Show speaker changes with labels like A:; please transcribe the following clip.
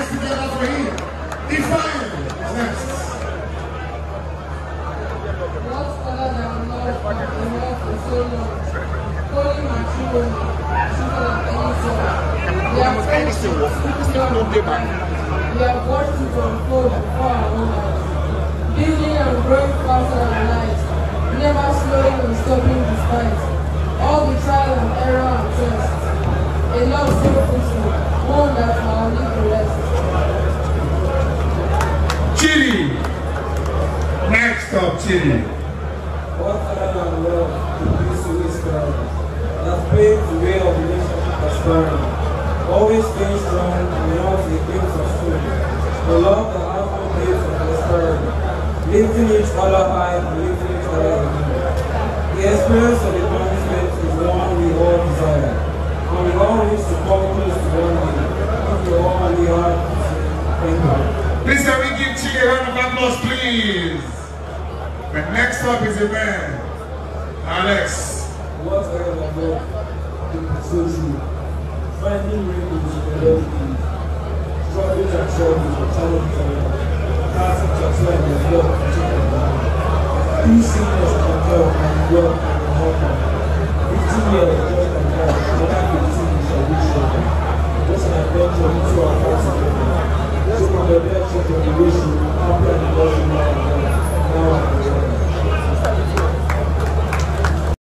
A: hands together for him. Define is next.
B: What other than love for so long? Holy matrimony, cheaper than any song. We have watched it unfold before our own eyes. Building and growing faster than light, never slowing or stopping despite all the trial and error and trust. A love so fruitful, one that shall leave the rest.
A: Chili. Next up, Chili.
C: What other than love to be so inspiring? That paved the way of relationship aspiring. Always staying strong and not the guilt of food. The love that has no place of prosperity. Lifting each other high and lifting each other in. The experience of the punishment is one we all desire. And we all wish to come close to one day. If we all only have to say thank you.
A: Please can we give Chili a round of applause, please? The next up is a man, Alex.
C: What I have about to pursue you. Finding rainbows in the love deep. Struggles and troubles for challenges and passing to try and love to take it down. Two sickness and health and love and help. 15 years just and that, but I can see we shall reach over. Just an adventure into our hearts together.